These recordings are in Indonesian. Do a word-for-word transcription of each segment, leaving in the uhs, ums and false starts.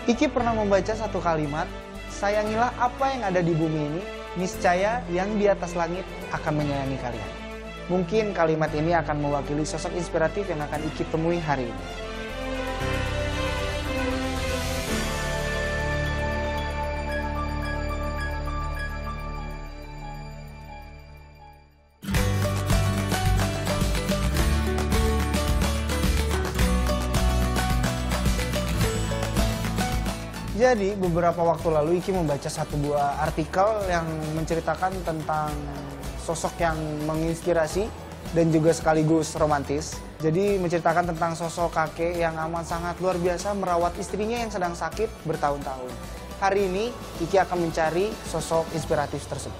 Iki pernah membaca satu kalimat, sayangilah apa yang ada di bumi ini, niscaya yang di atas langit akan menyayangi kalian. Mungkin kalimat ini akan mewakili sosok inspiratif yang akan Iki temui hari ini. Jadi, beberapa waktu lalu Iki membaca satu buah artikel yang menceritakan tentang sosok yang menginspirasi dan juga sekaligus romantis. Jadi, menceritakan tentang sosok kakek yang amat sangat luar biasa merawat istrinya yang sedang sakit bertahun-tahun. Hari ini, Iki akan mencari sosok inspiratif tersebut.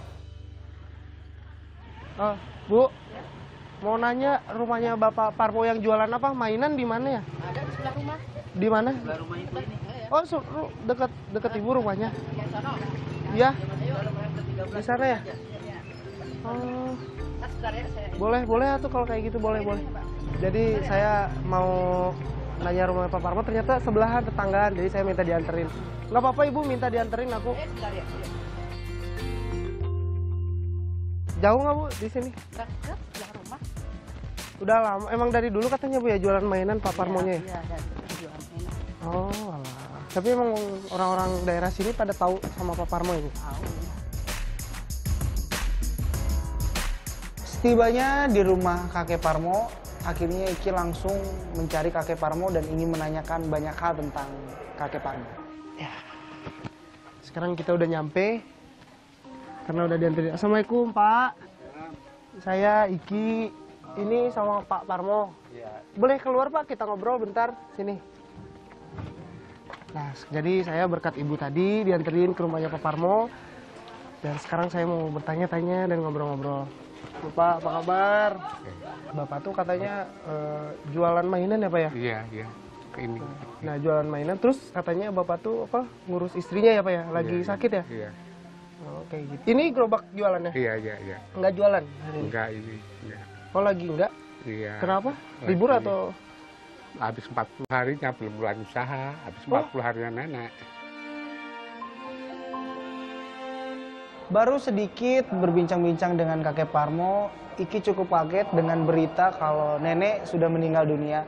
Oh, Bu, mau nanya rumahnya Bapak Parmo yang jualan apa? Mainan di mana ya? Ada di sebelah rumah. Di mana? Sebelah rumah ibu ini. Oh, dekat dekat ibu rumahnya. Ya, sana. Iya. Ayo, Di sana ya? Oh, boleh, boleh tuh kalau kayak gitu, boleh, boleh. Jadi saya mau nanya rumah Pak Parmo, ternyata sebelahan tetanggaan, jadi saya minta dianterin. Nggak apa-apa Ibu, minta dianterin aku. Jauh nggak Bu di sini? Dekat sebelah rumah. Udah lama, emang dari dulu katanya Bu ya jualan mainan Pak Parmonya ya? Iya, dari jualan mainan. Oh, alah. Tapi emang orang-orang daerah sini pada tahu sama Pak Parmo ini? Tahu. Setibanya di rumah kakek Parmo, akhirnya Iki langsung mencari kakek Parmo dan ingin menanyakan banyak hal tentang kakek Parmo. Ya. Sekarang kita udah nyampe, karena udah diantarin. Assalamualaikum Pak. Saya Iki, ini sama Pak Parmo. Boleh keluar Pak, kita ngobrol bentar, sini. Nah, jadi saya berkat Ibu tadi dianterin ke rumahnya Pak Parmo. Dan sekarang saya mau bertanya-tanya dan ngobrol-ngobrol. Bapak, apa kabar? Bapak tuh katanya uh, jualan mainan ya Pak ya? Iya, iya. Ini. Nah, jualan mainan, terus katanya Bapak tuh apa ngurus istrinya ya Pak ya? Lagi Iya, sakit ya? Iya. Oh, kayak gitu. Ini gerobak jualannya? Iya, iya, iya. Enggak jualan hari ini? Enggak ini. Iya. Oh, lagi enggak? Iya. Kenapa? Lagi. Libur atau? Habis empat puluh harinya belum bulan usaha, habis Oh. empat puluh harinya nenek. Baru sedikit berbincang-bincang dengan kakek Parmo, Iki cukup kaget dengan berita kalau nenek sudah meninggal dunia.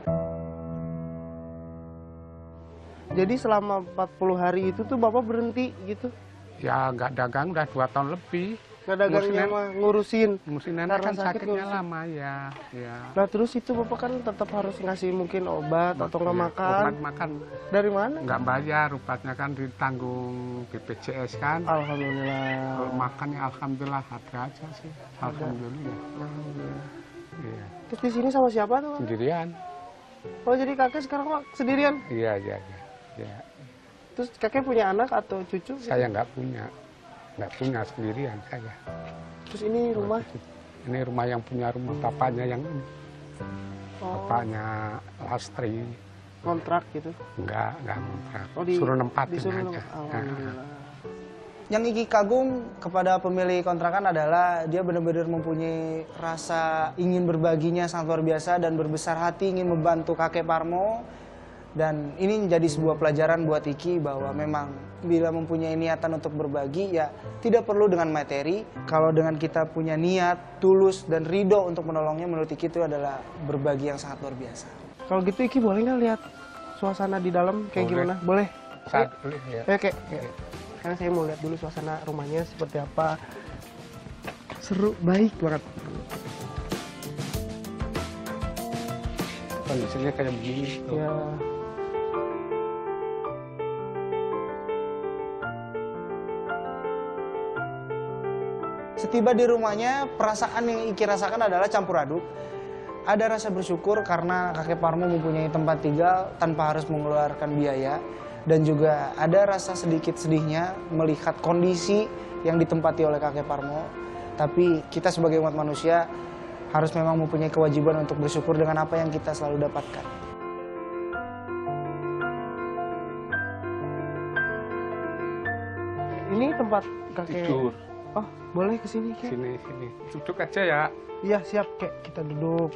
Jadi selama empat puluh hari itu tuh Bapak berhenti gitu? Ya nggak dagang udah dua tahun lebih. Nggak dagangnya Ngurusin- mah ngurusin? Mesti nenek Karena kan sakit sakitnya ngurusin. lama ya. Ya. Nah terus itu Bapak kan tetap harus ngasih mungkin obat atau nggak Iya, makan? Obat makan Dari mana? nggak bayar, obatnya kan ditanggung B P J S kan. Alhamdulillah. Kalau makan ya alhamdulillah ada aja sih. Alhamdulillah. Alhamdulillah. Iya. Terus di sini sama siapa tuh? Pak? Sendirian. Oh jadi kakek sekarang Pak sendirian? Iya, iya, iya. Ya. Terus kakek punya anak atau cucu? Saya nggak punya, nggak punya sendirian saya. Terus ini rumah? Ini rumah yang punya rumah bapaknya yang ini. Oh, Bapaknya Lastri. kontrak gitu? Enggak, enggak ngontrak. Oh, di- Suruh nempatin disuruh aja. nem- Alhamdulillah. Yang Iki kagum kepada pemilik kontrakan adalah dia benar-benar mempunyai rasa ingin berbaginya sangat luar biasa dan berbesar hati ingin membantu kakek Parmo. Dan ini menjadi sebuah pelajaran buat Iki bahwa memang bila mempunyai niatan untuk berbagi ya tidak perlu dengan materi. Kalau dengan kita punya niat, tulus dan ridho untuk menolongnya, menurut Iki itu adalah berbagi yang sangat luar biasa. Kalau gitu Iki boleh nggak lihat suasana di dalam kayak Boleh. gimana? Boleh? Saat beli ya. Eh, kayak, kayak. Karena saya mau lihat dulu suasana rumahnya seperti apa. Seru, baik banget. Kondisinya kayak begini. tuh. Ya. Setiba di rumahnya, perasaan yang Iki rasakan adalah campur aduk. Ada rasa bersyukur karena kakek Parmo mempunyai tempat tinggal tanpa harus mengeluarkan biaya. Dan juga ada rasa sedikit sedihnya melihat kondisi yang ditempati oleh kakek Parmo. Tapi kita sebagai umat manusia harus memang mempunyai kewajiban untuk bersyukur dengan apa yang kita selalu dapatkan. Ini tempat kakek. Tidur. Oh, boleh ke sini, Kek? Sini, sini. Duduk aja ya. Iya, siap, Kek. Kita duduk.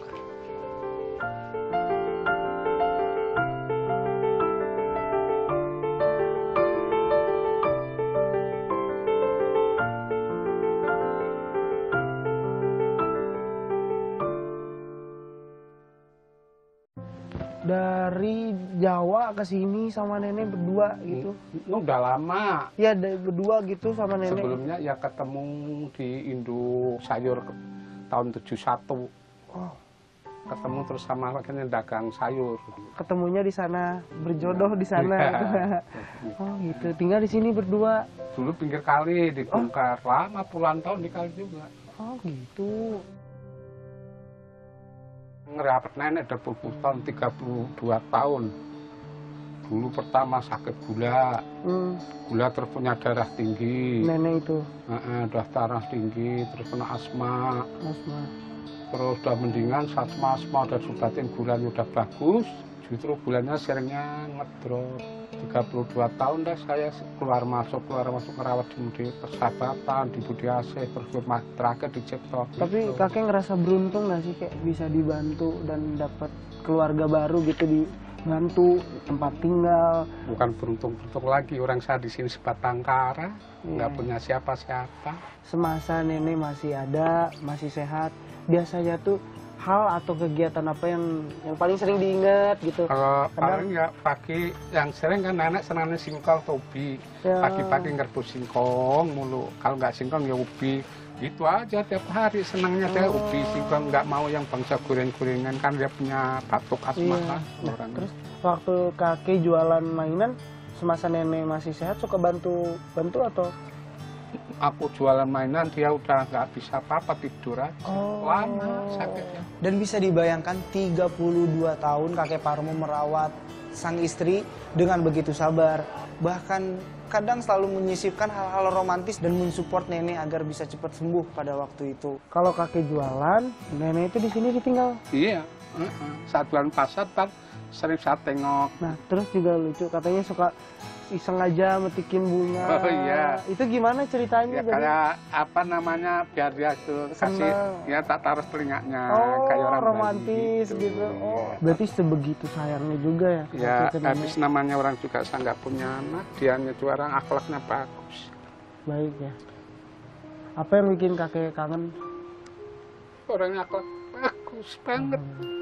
dari Jawa ke sini sama nenek berdua gitu. Udah lama. Ya dari berdua gitu sama nenek. Sebelumnya ya ketemu di Indo Sayur ke- tahun tujuh puluh satu. Oh, Ketemu terus sama akhirnya dagang sayur. ketemunya di sana, berjodoh di sana. Iya. Oh gitu. Tinggal di sini berdua. Dulu pinggir kali dibongkar, lama puluhan tahun di kali juga. Oh gitu. Ngerawat nenek udah berpuluh tahun, tiga puluh dua tahun. Dulu pertama sakit gula, Hmm, gula terus punya darah tinggi, nenek itu Heeh, udah darah tinggi, terus kena asma, asma. terus udah mendingan, asma asma udah diobatin, gulanya udah bagus, justru gulanya seringnya ngedrop. tiga puluh dua tahun dah saya keluar masuk keluar masuk merawat di Budi Persahabatan, di Budi Asih, terus rumah terakhir di Cipto. Tapi Gitu. kakek ngerasa beruntung nggak sih kayak bisa dibantu dan dapat keluarga baru gitu, dibantu tempat tinggal. Bukan beruntung-beruntung lagi, orang saya di sini sebatang kara, nggak Iya. punya siapa-siapa. Semasa nenek masih ada, masih sehat, biasanya tuh hal atau kegiatan apa yang yang paling sering diingat gitu. Kalau Kadang- paling ya pagi, yang sering kan nenek senangnya singkong atau ubi. Ya. Pagi-pagi ngerebus singkong mulu, kalau nggak singkong ya ubi. Gitu aja tiap hari senangnya dia Oh. ubi singkong, nggak mau yang bangsa goreng-gorengan, kan dia punya batuk asma Iya. lah Nah, orang. terus waktu kakek jualan mainan, semasa nenek masih sehat suka bantu bantu atau? Aku jualan mainan, dia udah nggak bisa apa-apa, tidur aja. Oh. Lama sakitnya. Dan bisa dibayangkan tiga puluh dua tahun kakek Parmo merawat sang istri dengan begitu sabar. Bahkan kadang selalu menyisipkan hal-hal romantis dan mensupport nenek agar bisa cepat sembuh pada waktu itu. Kalau kakek jualan, nenek itu di sini ditinggal. Iya, heeh. Saat bulan pasar kan sering saya tengok. Nah, terus juga lucu katanya suka iseng aja metikin bunga. Oh, iya. Itu gimana ceritanya? Ya jadi? kayak apa namanya, biar dia tuh kasih, Senang. ya tak taruh telinganya, Oh, kayak orang romantis Bali gitu. Oh, Iya. berarti sebegitu sayangnya juga ya. Ya, kakek ke nenek. habis namanya orang juga saya nggak punya anak, dianya tuh orang akhlaknya bagus. Baik ya. Apa yang bikin kakek kangen? Orangnya akhlak bagus banget.